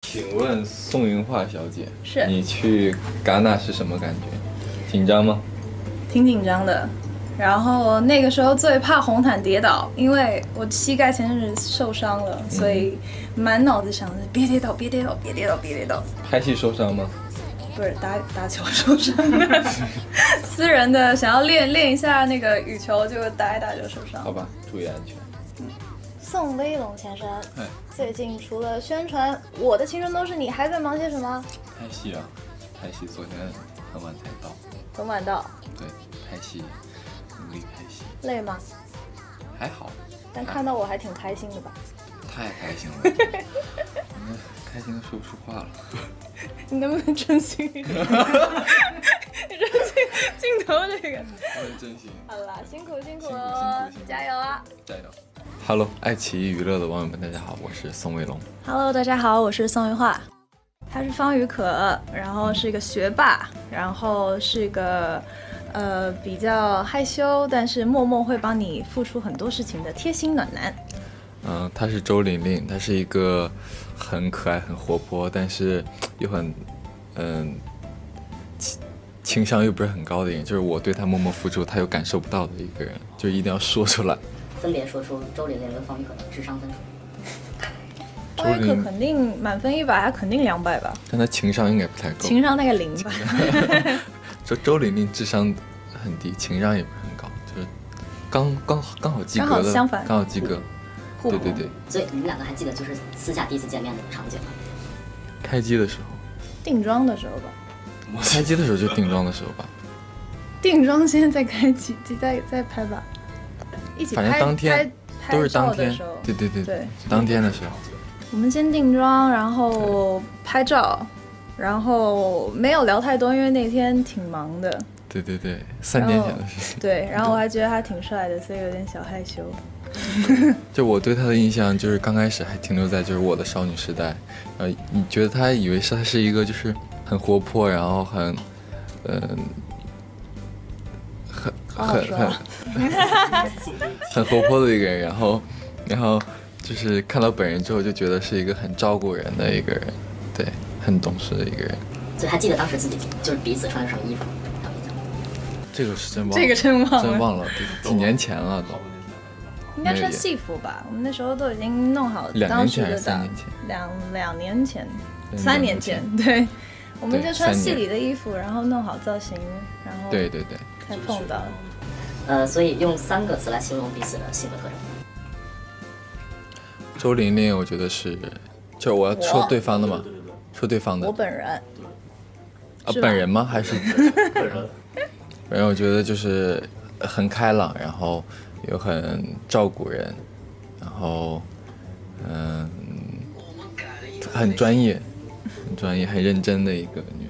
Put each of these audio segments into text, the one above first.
请问宋云桦小姐， 是你去戛纳是什么感觉？紧张吗？ 挺紧张的。然后那个时候最怕红毯跌倒，因为我膝盖前阵子受伤了，所以满脑子想着别跌倒，别跌倒，别跌倒，别跌倒。 拍戏受伤吗？ 不是打球受伤的，私人的想要练一下那个羽球，就打一打就受伤。 好吧，注意安全。 宋威龙先生，最近除了宣传《我的青春都是你》，还在忙些什么？ 拍戏啊，拍戏，昨天很晚才到。 很晚到。 对，拍戏，努力拍戏。 累吗？ 还好。 但看到我还挺开心的吧？ 太开心了，开心的说不出话了。 你能不能真心一点？你这镜头这个。 我很真心。 好啦，辛苦辛苦加油啊！ 加油。Hello， 爱奇艺娱乐的网友们，大家好，我是宋卫龙。 Hello， 大家好，我是宋云桦。他是方宇可，然后是一个学霸，然后是一个比较害羞，但是默默会帮你付出很多事情的贴心暖男。 他是周玲玲，他是一个很可爱、很活泼，但是又很情商又不是很高的人，就是我对他默默付出，他又感受不到的一个人，就一定要说出来。 分别说出周玲玲跟方宇可的智商分数。 方宇可肯定满分100，他肯定200吧。 但他情商应该不太够。 情商大概0吧。 周玲玲智商很低，情商也不是很高，就是刚好及格的， 刚好相反， 刚好及格。对对对。 所以你们两个还记得就是私下第一次见面的场景吗？ 开机的时候。 定妆的时候吧。 开机的时候就定妆的时候吧。 定妆先再开机，再拍吧。一起拍， 反正当天都是当天，对，当天的时候。 我们先定妆，然后拍照，然后没有聊太多，因为那天挺忙的。 对，3年前的事情。 对，然后我还觉得他挺帅的，所以有点小害羞。 就我对他的印象就是刚开始还停留在就是我的少女时代，你觉得他以为他是一个就是很活泼，然后很很活泼的一个人，然后就是看到本人之后就觉得是一个很照顾人的一个人，对，很懂事的一个人。 所以还记得当时自己就是彼此穿的什么衣服吗？ 这个是真忘了， 这个真忘了，几年前了都。 应该穿戏服吧？我们那时候都已经弄好当时的 2年前，3年前，对，我们就穿戏里的衣服，然后弄好造型，然后对， 才碰到。 所以用3个词来形容彼此的性格特征。 周玲玲，我觉得是，就是我要说对方的嘛，说对方的。 我本人。 本人吗？还是本人？本人，我觉得就是很开朗，然后又很照顾人，然后很专业，很认真的一个女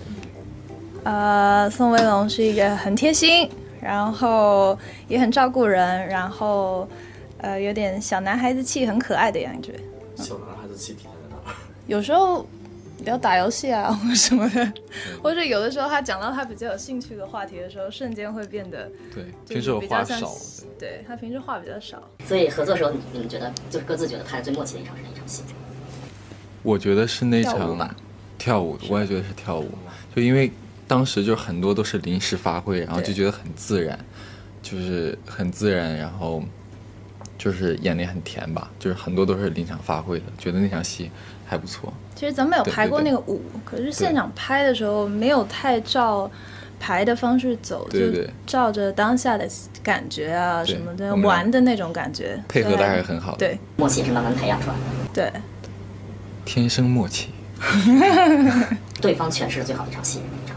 生。宋威龙是一个很贴心，然后也很照顾人，然后有点小男孩子气，很可爱的感觉。 小男孩子气体在哪？ 有时候聊打游戏啊或什么的，或者有的时候他讲到他比较有兴趣的话题的时候，瞬间会变得平时我话少， 对他平时话比较少。 所以合作的时候，你们觉得就是各自觉得拍的最默契的一场是哪一场戏？ 我觉得是那场跳舞，我也觉得是跳舞，就因为当时就很多都是临时发挥，然后就觉得很自然，就是很自然，然后就是演得很甜吧，就是很多都是临场发挥的，觉得那场戏还不错。 其实咱们有排过那个舞，可是现场拍的时候没有太照排的方式走，就照着当下的感觉啊什么的玩的那种感觉， 配合的还是很好的。 对， 默契是慢慢培养出来的。 对， 天生默契。 对方诠释的最好的一场戏是哪一场？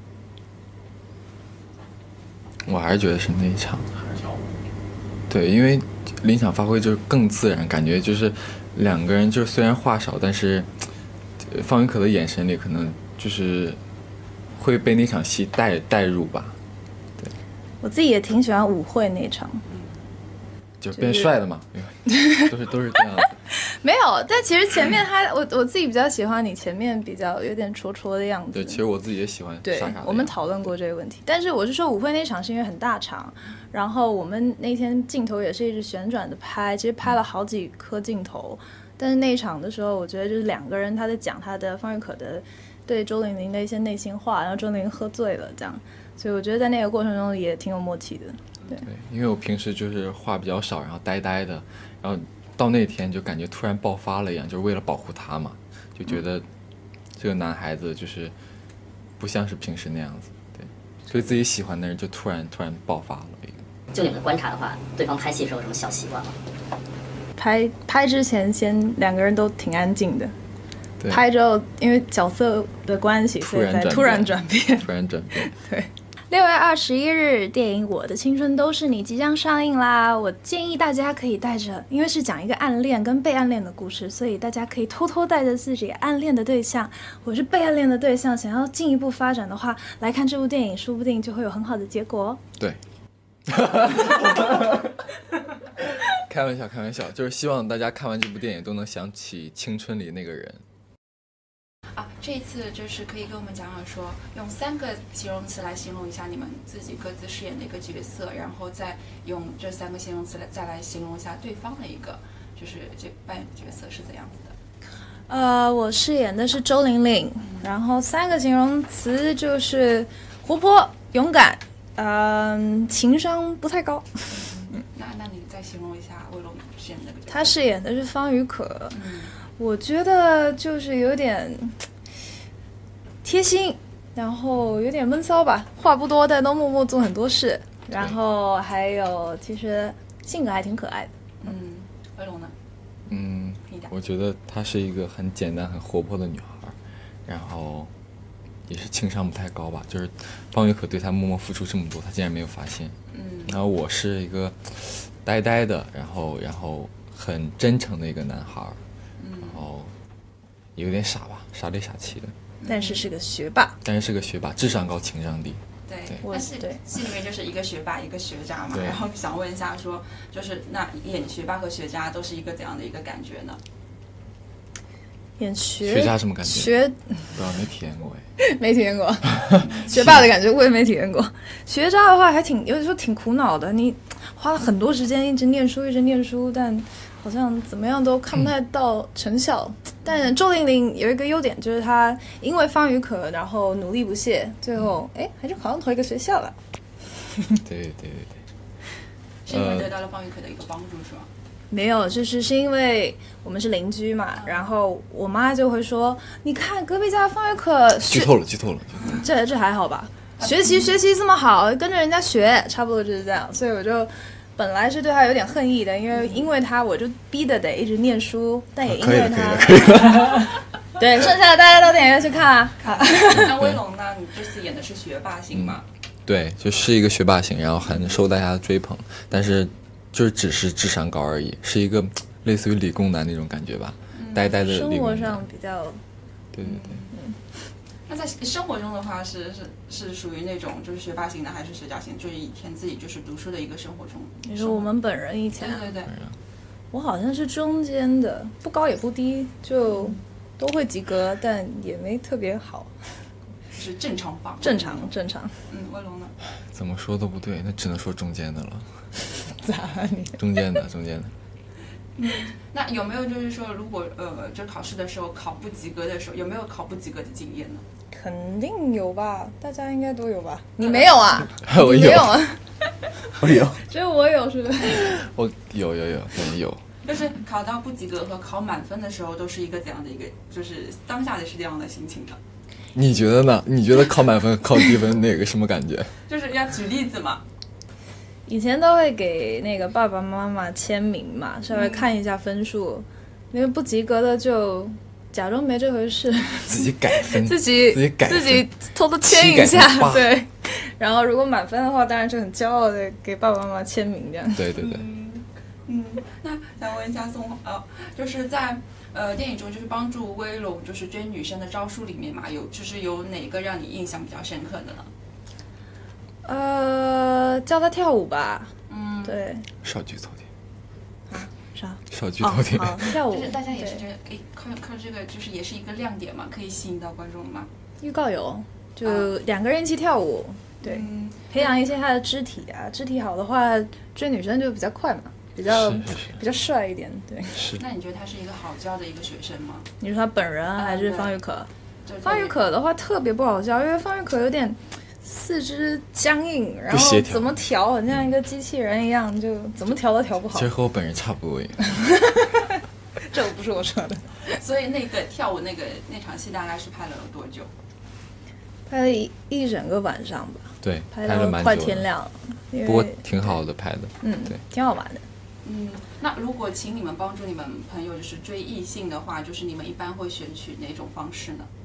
我还是觉得是那一场。对，因为临场发挥就是更自然，感觉就是2个人就是虽然话少，但是方宇可的眼神里可能就是会被那场戏带入吧。对， 我自己也挺喜欢舞会那场， 就变帅了嘛，都是这样子。 没有，但其实前面我自己比较喜欢你前面比较有点戳戳的样子。 对，其实我自己也喜欢傻傻的。 对，我们讨论过这个问题，但是我是说舞会那场是因为很大场，然后我们那天镜头也是一直旋转的拍，其实拍了好几颗镜头， 但是那一场的时候，我觉得就是两个人他在讲他的方玉可的对周玲玲的一些内心话，然后周玲玲喝醉了这样，所以我觉得在那个过程中也挺有默契的。对， 因为我平时就是话比较少，然后呆呆的，然后到那天就感觉突然爆发了一样，就是为了保护他嘛，就觉得这个男孩子就是不像是平时那样子，对自己喜欢的人就突然爆发了一个。 就你们的观察的话，对方拍戏时候有什么小习惯吗？ 拍之前先两个人都挺安静的，拍之后因为角色的关系，所以才突然转变。对。 6月21日，电影《我的青春都是你》即将上映啦！我建议大家可以带着，因为是讲一个暗恋跟被暗恋的故事，所以大家可以偷偷带着自己暗恋的对象，或是被暗恋的对象，想要进一步发展的话，来看这部电影，说不定就会有很好的结果。 对。开玩笑，就是希望大家看完这部电影都能想起青春里那个人。 这一次就是可以跟我们讲说，用3个形容词来形容一下你们自己各自饰演的一个角色，然后再用这3个形容词再来形容一下对方的一个，就是这扮演角色是怎样子的。 我饰演的是周玲玲，然后3个形容词就是活泼、勇敢，情商不太高。 那你再形容一下魏龙饰演的那个角色。 他饰演的是方雨可，我觉得就是有点贴心，然后有点闷骚吧，话不多，但都默默做很多事。然后还有其实性格还挺可爱的。 魏龙呢？ 我觉得她是一个很简单、很活泼的女孩，然后也是情商不太高吧，就是方雨可对她默默付出这么多，她竟然没有发现。然后我是一个呆呆的，然后很真诚的一个男孩，然后有点傻吧，傻里傻气的。 但是是个学霸， 智商高，情商低。 对，但是戏里面就是一个学霸，一个学渣嘛。然后想问一下说，就是那演学霸和学渣都是一个怎样的一个感觉呢？ 演学渣什么感觉？不知道，没体验过哎。 没体验过。学霸的感觉我也没体验过。学渣的话还有的时候挺苦恼的，你花了很多时间一直念书，但好像怎么样都看不太到成效。但周玲玲有一个优点，就是她因为方雨可，然后努力不懈，最后还是考上同一个学校了。 对。 是因为得到了方雨可的一个帮助是吗？ 没有，是因为我们是邻居嘛，然后我妈就会说，你看隔壁家方雨可剧透了， 这还好吧？学习这么好，跟着人家学，差不多就是这样。所以我就本来是对他有点恨意的，因为他我就逼得得一直念书，但也因为他，对，剩下的大家到电影院去看啊。 那威龙呢？你这次演的是学霸型吗？ 对，就是一个学霸型，然后很受大家的追捧，但是就是只是智商高而已，是一个类似于理工男那种感觉吧，呆呆的理工男。 生活上比较， 对。 那在生活中的话，是属于那种就是学霸型的，还是学渣型？就是以前自己就是读书的一个生活中。 你说我们本人以前？ 对。 我好像是中间的，不高也不低，就都会及格，但也没特别好。 是正常吧？ 正常。 威龙呢？ 怎么说都不对，那只能说中间的了。 咋你？ 中间的。 那有没有就是说，如果就考试的时候考不及格的时候，有没有考不及格的经验呢？ 肯定有吧，大家应该都有吧？你没有啊？ 我有。 你没有啊？ 我有。 只有我有是不是？ 我有。 就是考到不及格和考满分的时候，都是一个怎样的一个，就是当下的是这样的心情的。 你觉得呢？你觉得考满分、考低分哪个什么感觉？ 就是要举例子嘛。 以前都会给那个爸爸妈妈签名嘛，稍微看一下分数，因为不及格的就假装没这回事， 自己改分， 自己偷偷签一下，对。然后如果满分的话，当然就很骄傲的给爸爸妈妈签名这样。 对。 那想问一下就是在电影中就是帮助威龙就是追女生的招数里面嘛，有哪个让你印象比较深刻的呢？ 教他跳舞吧。对。 少剧透点。 啥？ 少剧透点。 跳舞。 就是大家也是觉得，靠这个就是也是一个亮点嘛，可以吸引到观众嘛。 预告有，就2个人一起跳舞，对，培养一些他的肢体啊，肢体好的话追女生就比较快嘛。 比较是比较帅一点。对， 是。 那你觉得他是一个好教的一个学生吗？ 你说他本人还是方玉可？ 对方玉可的话特别不好教，因为方玉可有点四肢僵硬，然后怎么调很像一个机器人一样，就怎么调都调不好。 其实和我本人差不多。 这不是我说的。 所以那个跳舞那场戏大概是拍了多久？ 拍了一整个晚上吧。 对， 拍到快天亮。 不过挺好的拍的。对， 挺好玩的。 那如果请你们帮助你们朋友就是追异性的话，就是你们一般会选取哪种方式呢？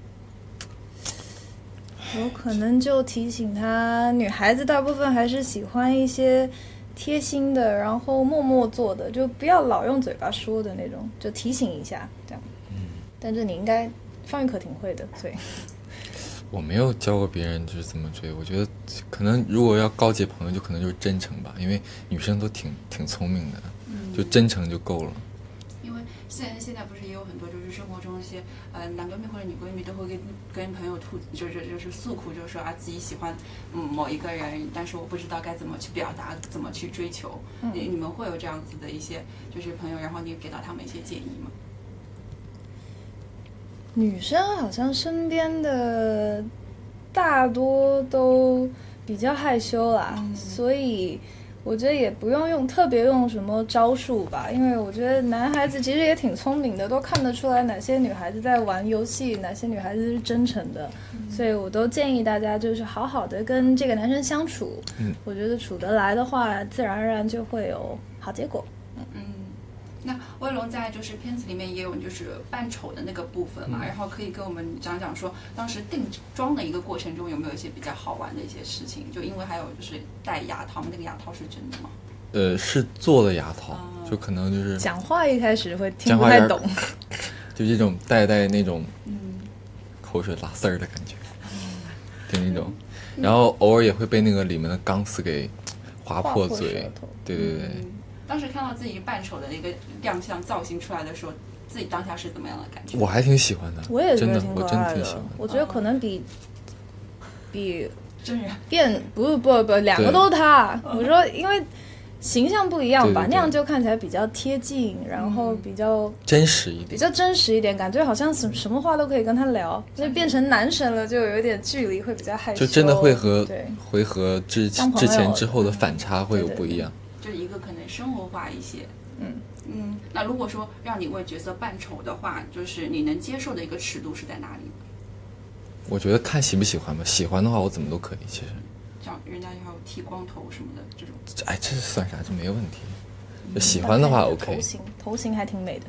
我可能就提醒他，女孩子大部分还是喜欢一些贴心的，然后默默做的，就不要老用嘴巴说的那种，就提醒一下这样。但是你应该方玉可挺会的，所以我没有教过别人就是怎么追。我觉得可能如果要告诫朋友，就可能就是真诚吧，因为女生都挺聪明的，就真诚就够了。 因为现在不是也有很多就是生活中一些男闺蜜或者女闺蜜都会跟朋友就是诉苦，就是说自己喜欢某一个人，但是我不知道该怎么去表达，怎么去追求。你们会有这样子的一些就是朋友，然后你给到他们一些建议吗？ 女生好像身边的大多都比较害羞啦，所以我觉得也不用特别用什么招数吧，因为我觉得男孩子其实也挺聪明的，都看得出来哪些女孩子在玩游戏，哪些女孩子是真诚的，所以我都建议大家就是好好的跟这个男生相处。我觉得处得来的话，自然而然就会有好结果。 那威龙在就是片子里面也有就是扮丑的那个部分嘛，然后可以跟我们讲讲说当时定妆的一个过程中有没有一些比较好玩的一些事情？就因为还有就是戴牙套，那个牙套是真的吗？ 是做的牙套，就可能就是讲话一开始会听不太懂， 就这种带那种口水拉丝儿的感觉，就那种，然后偶尔也会被那个里面的钢丝给划破嘴。对。 当时看到自己扮丑的那个亮相造型出来的时候，自己当下是怎么样的感觉？ 我还挺喜欢的， 我也觉得我真的挺喜欢的。 我觉得可能比真人变不，两个都是他。我说，因为形象不一样吧，那样就看起来比较贴近，然后比较真实一点， 比较真实一点，感觉好像什么话都可以跟他聊。那变成男神了，就有点距离，会比较害羞。 就真的会和之前之后的反差会有不一样。 就是一个可能生活化一些。那如果说让你为角色扮丑的话，就是你能接受的一个尺度是在哪里？ 我觉得看喜不喜欢吧，喜欢的话我怎么都可以。其实像人家要剃光头什么的这种， 这算啥？这没有问题。就喜欢的话 OK。 头型还挺美的。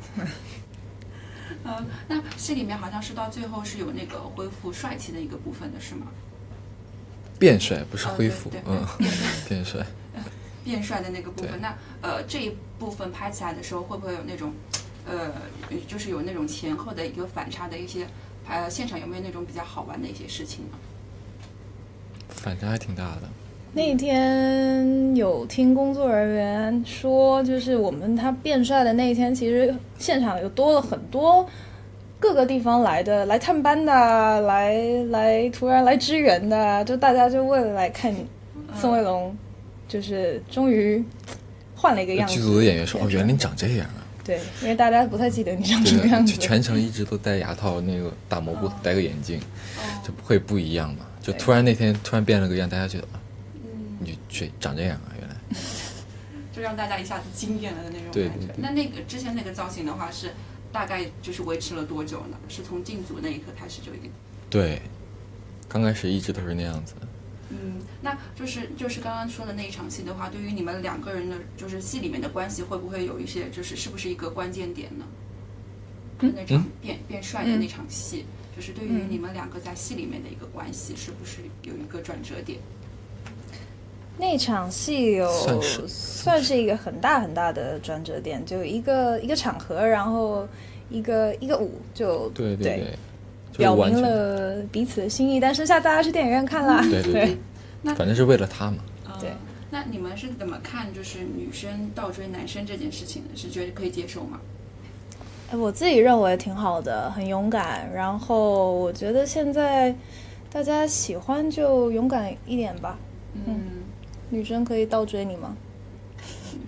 那戏里面好像是到最后是有那个恢复帅气的一个部分的是吗？ 变帅不是恢复，变帅。 变帅的那个部分，那这一部分拍起来的时候，会不会有那种就是有那种前后的一个反差的一些现场有没有那种比较好玩的一些事情呢？ 反差还挺大的。 那天有听工作人员说，就是他变帅的那一天，其实现场有多了很多各个地方来探班的，来突然来支援的，就大家就为了来看宋威龙。就是终于换了一个样子。 剧组的演员说：“原来你长这样啊！” 对，因为大家不太记得你长什么样子。 全程一直都戴牙套，那个大蘑菇戴个眼镜，就会不一样嘛。就突然那天变了个样，大家觉得你长这样啊，原来。 就让大家一下子惊艳了的那种感觉。那个之前那个造型的话，是大概就是维持了多久呢？是从进组那一刻开始就已经？ 对，刚开始一直都是那样子。 那就是刚刚说的那一场戏的话，对于你们两个人的，就是戏里面的关系，会不会有一些，是不是一个关键点呢？那场变帅的那场戏，就是对于你们两个在戏里面的一个关系，是不是有一个转折点？ 那场戏算是一个很大很大的转折点，就一个场合，然后一个舞，就对。 表明了彼此的心意，但剩下大家去电影院看啦。 对，反正是为了他嘛。 对，那你们是怎么看就是女生倒追男生这件事情的？是觉得可以接受吗？ 我自己认为挺好的，很勇敢。然后我觉得现在大家喜欢就勇敢一点吧。女生可以倒追你吗？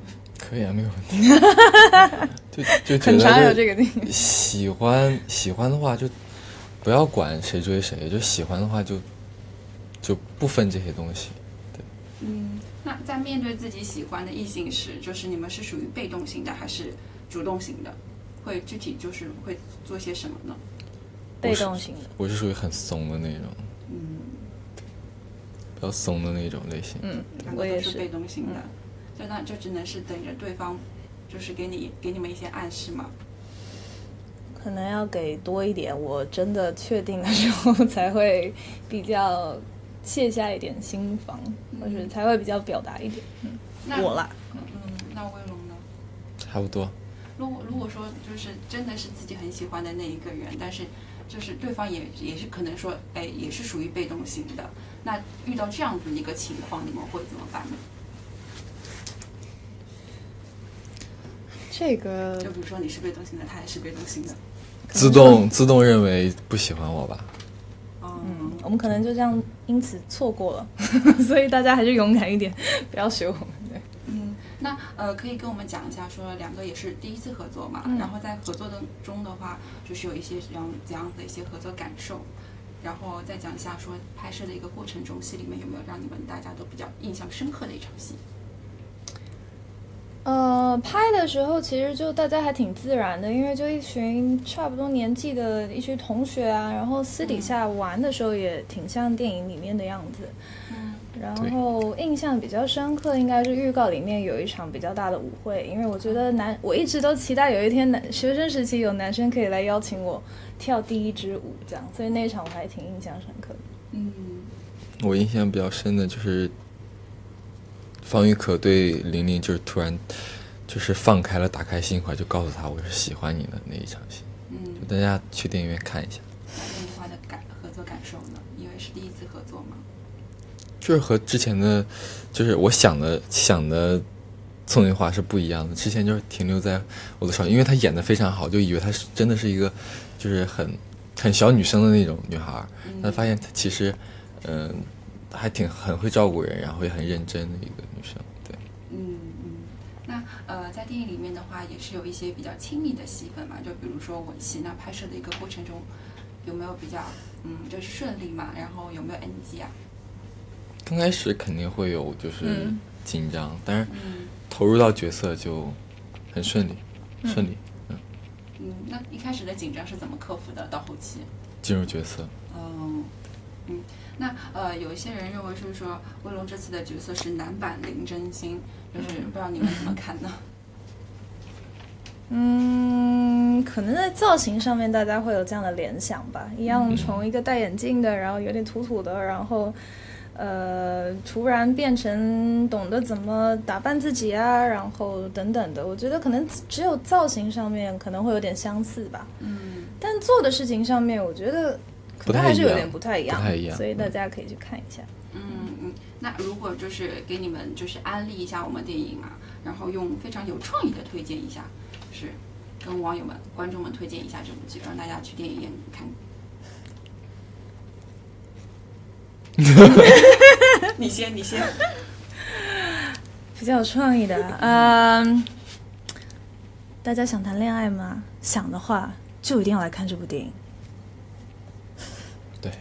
可以啊，没有问题。就觉很常有得这个地喜欢的话就不要管谁追谁，就喜欢的话就不分这些东西。对， 那在面对自己喜欢的异性时，就是你们是属于被动型的还是主动型的？会具体就是会做些什么呢？ 被动型的。 我是属于很怂的那种，比较怂的那种类型。 我也是被动型的，就只能是等着对方，就是给你们一些暗示嘛。 可能要给多一点，我真的确定的时候才会比较卸下一点心防，或者才会比较表达一点。我啦， 那威龙呢？ 差不多。 如果说就是真的是自己很喜欢的那一个人，但是就是对方也是可能说，哎，也是属于被动型的，那遇到这样子的一个情况，你们会怎么办呢？ 这个就比如说你是被动型的，他也是被动型的， 自动认为不喜欢我吧。 我们可能就这样因此错过了，所以大家还是勇敢一点，不要学我们。对， 那可以跟我们讲一下，说两个也是第一次合作嘛，然后在合作中的话，就是有一些怎样子的一些合作感受，然后再讲一下说拍摄的一个过程中，戏里面有没有让你们大家都比较印象深刻的一场戏？ 拍的时候其实就大家还挺自然的，因为就一群差不多年纪的一群同学啊，然后私底下玩的时候也挺像电影里面的样子。然后印象比较深刻应该是预告里面有一场比较大的舞会，因为我觉得我一直都期待有一天学生时期有男生可以来邀请我跳第一支舞这样，所以那一场我还挺印象深刻的。 我印象比较深的就是方玉可对玲玲就是突然就是放开了，打开心怀，就告诉她我是喜欢你的那一场戏。就大家去电影院看一下。 那你话的合作感受呢？因为是第一次合作嘛。 就是和之前的，就是我想的宋云华是不一样的。之前就是停留在我的手，因为她演得非常好，就以为她是真的是一个就是很小女生的那种女孩，但发现她其实还很会照顾人，然后也很认真的一个女生。对。 那在电影里面的话，也是有一些比较亲密的戏份嘛，就比如说吻戏。那拍摄的一个过程中，有没有比较就是顺利嘛？然后有没有 NG 啊？ 刚开始肯定会有就是紧张，但是投入到角色就很顺利。 那一开始的紧张是怎么克服的？到后期进入角色。 那有一些人认为是说威龙这次的角色是男版林真心，就是不知道你们怎么看呢？ 可能在造型上面大家会有这样的联想吧，一样从一个戴眼镜的，然后有点土土的，然后突然变成懂得怎么打扮自己啊，然后等等的，我觉得可能只有造型上面可能会有点相似吧。但做的事情上面我觉得可能还是有点不太一样，所以大家可以去看一下。 那如果就是给你们就是安利一下我们电影啊，然后用非常有创意的推荐一下，就是跟网友们观众们推荐一下这部剧，让大家去电影院看。你先比较有创意的大家想谈恋爱吗？想的话就一定要来看这部电影。 对。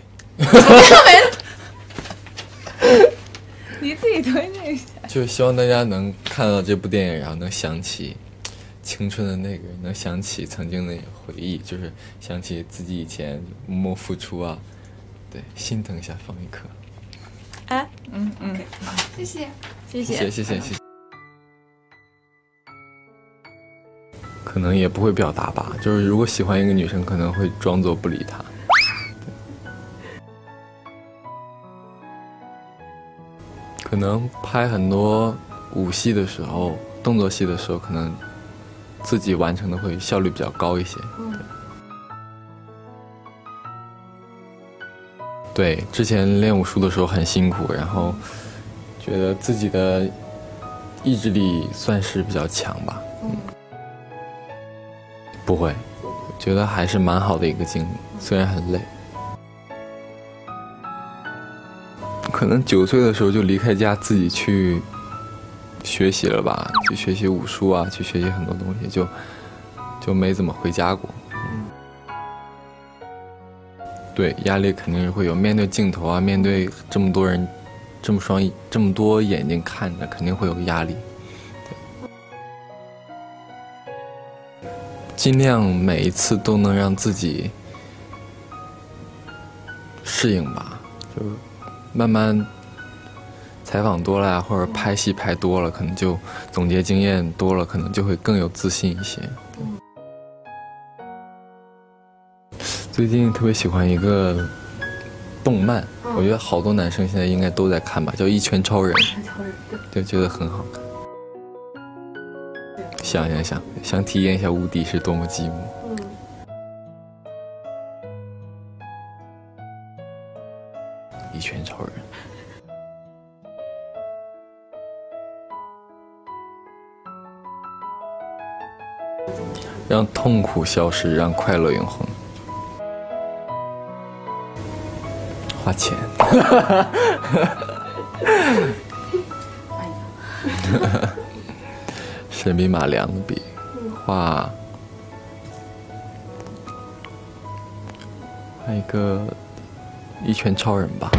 你自己推荐一下。 就希望大家能看到这部电影，然后能想起青春的那个人，能想起曾经的回忆，就是想起自己以前默默付出啊，对，心疼一下方玉可。 OK， 好，谢谢。 可能也不会表达吧，就是如果喜欢一个女生，可能会装作不理她。可能拍很多武戏的时候、动作戏的时候，可能自己完成的会效率比较高一些。对，之前练武术的时候很辛苦，然后觉得自己的意志力算是比较强吧。不会，觉得还是蛮好的一个经历，虽然很累。可能9岁的时候就离开家，自己去学习了吧，去学习武术啊，去学习很多东西，就没怎么回家过。对，压力肯定是会有，面对镜头啊，面对这么多人，这么多眼睛看着，肯定会有压力。尽量每一次都能让自己适应吧，就慢慢采访多了或者拍戏拍多了，可能就总结经验多了，可能就会更有自信一些。最近特别喜欢一个动漫，我觉得好多男生现在应该都在看吧，叫《一拳超人》，就觉得很好看。想体验一下无敌是多么寂寞。一拳超人。让痛苦消失，让快乐永恒。花钱。神笔马良的笔，画一个一拳超人吧。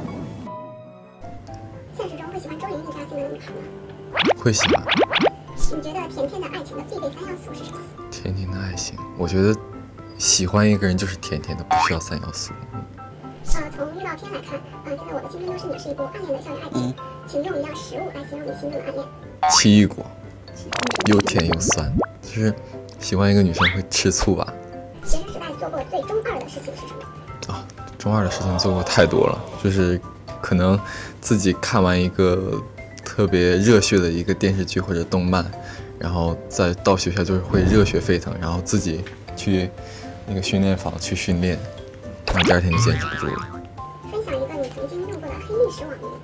现实中会喜欢周莹莹这样性格的女孩吗？ 会喜欢。 你觉得甜甜的爱情的必备3要素是什么？ 甜甜的爱情，我觉得喜欢一个人就是甜甜的，不需要3要素。 从预告片来看，现在我的青春都是你是一部暗恋的校园爱情，请用一样食物来形容你心中的暗恋。 奇异果，又甜又酸，就是喜欢一个女生会吃醋吧。 学生时代做过最中二的事情是什么？ 啊，中二的事情做过太多了，就是可能自己看完一个特别热血的一个电视剧或者动漫，然后再到学校就是会热血沸腾，然后自己去那个训练房去训练，然后第2天就坚持不住了。 分享一个你曾经用过的黑历史网名。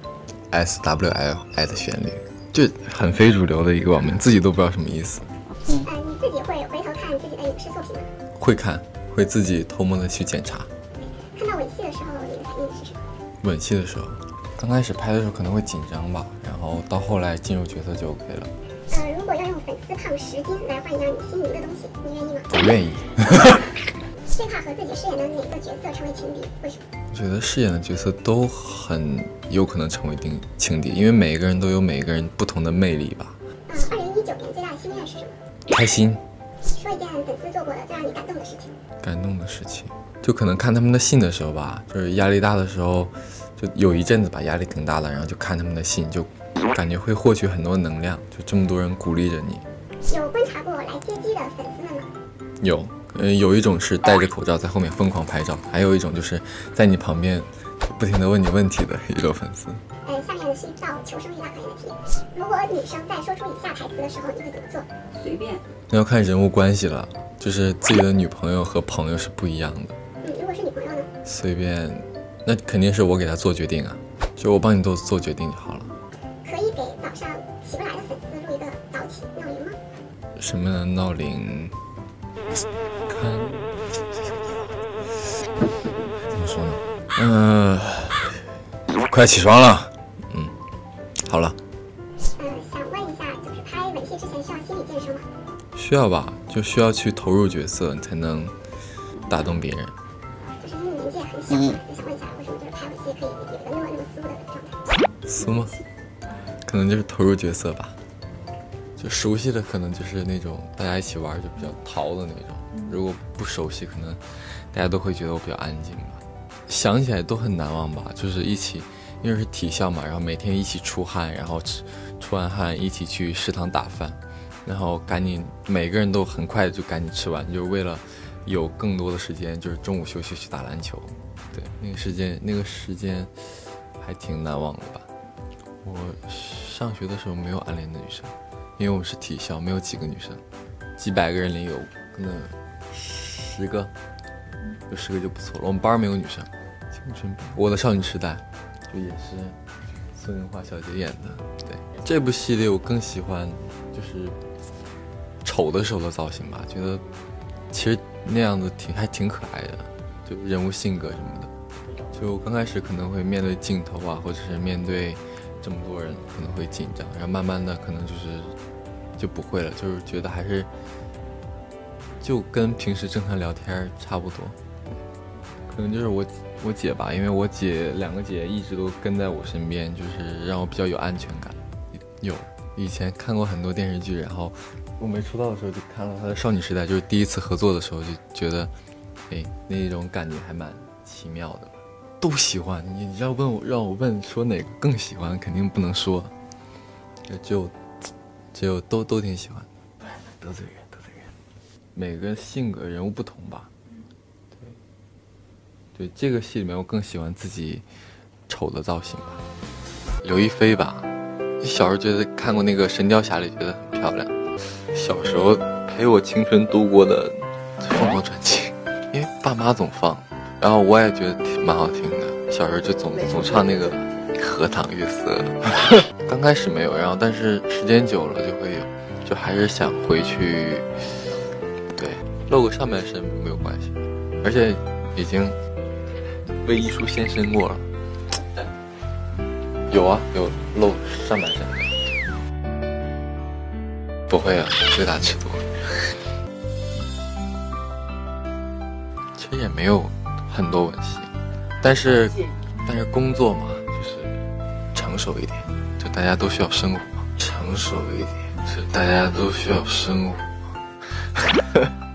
SWL 爱的旋律，就很非主流的一个网名，自己都不知道什么意思。 你自己会回头看自己的影视作品吗？ 会看，会自己偷摸的去检查。 看到吻戏的时候，你的反应是什么？ 吻戏的时候，刚开始拍的时候可能会紧张吧，然后到后来进入角色就 OK 了。 如果要用粉丝胖10斤来换一样你心仪的东西，你愿意吗？ 我愿意。 最怕和自己饰演的哪个角色成为情敌？为什么？ 我觉得饰演的角色都很有可能成为情敌，因为每个人都有每个人不同的魅力吧。 2019年最大的心愿是什么？ 开心。 说一件粉丝做过的最让你感动的事情。 感动的事情，就可能看他们的信的时候吧，就是压力大的时候，就有一阵子吧，压力挺大的，然后就看他们的信，就感觉会获取很多能量，就这么多人鼓励着你。 有观察过来接机的粉丝们吗？ 有。有一种是戴着口罩在后面疯狂拍照，还有一种就是在你旁边不停地问你问题的一个粉丝。 下面是一道求生欲大考验的题，如果女生在说出以下台词的时候，你会怎么做？ 随便。 那要看人物关系了，就是自己的女朋友和朋友是不一样的。 如果是女朋友呢？ 随便，那肯定是我给她做决定啊，就我帮你做决定就好了。 可以给早上起不来的粉丝录一个早起闹铃吗？ 什么的闹铃？看，怎么说呢？快起床了。好了。 想问一下，就是拍吻戏之前需要心理建设吗？ 需要吧，就需要去投入角色，你才能打动别人。 就是因为年纪也很小嘛，就想问一下，为什么就是拍吻戏可以有一个那么酥的状态？ 酥吗？可能就是投入角色吧。就熟悉的可能就是那种大家一起玩就比较淘的那种，如果不熟悉，可能大家都会觉得我比较安静吧。想起来都很难忘吧，就是一起，因为是体校嘛，然后每天一起出汗，然后出完汗一起去食堂打饭，然后赶紧每个人都很快就赶紧吃完，就是为了有更多的时间，就是中午休息去打篮球。对，那个时间还挺难忘的吧。我上学的时候没有暗恋的女生。因为我们是体校，没有几个女生，几百个人里有可能10个，有10个就不错了。我们班没有女生。青春，我的少女时代，就也是孙文华小姐演的。对，这部戏里我更喜欢就是丑的时候的造型吧，觉得其实那样子还挺可爱的，就人物性格什么的。就刚开始可能会面对镜头啊，或者是面对这么多人可能会紧张，然后慢慢的可能就不会了，就是觉得还是就跟平时正常聊天差不多。可能就是我姐吧，因为我两个姐一直都跟在我身边，就是让我比较有安全感。以前看过很多电视剧，然后我没出道的时候就看了她的少女时代，就是第一次合作的时候就觉得，那种感觉还蛮奇妙的。都喜欢，你要让我问说哪个更喜欢，肯定不能说，只有都挺喜欢。得罪人，每个性格人物不同吧。对，这个戏里面我更喜欢自己丑的造型吧。刘亦菲吧，小时候觉得看过那个《神雕侠侣》，觉得很漂亮。小时候陪我青春度过的《凤凰传奇》，因为爸妈总放，然后我也觉得蛮好听的。小时候就总唱那个荷塘月色。刚开始没有，然后但是时间久了就会有，就还是想回去，对，露个上半身没有关系，而且已经为艺术献身过了。有露上半身。不会啊，最大尺度。其实也没有很多吻戏，但是工作嘛，就是成熟一点，就大家都需要生活。成熟一点，就大家都需要生活。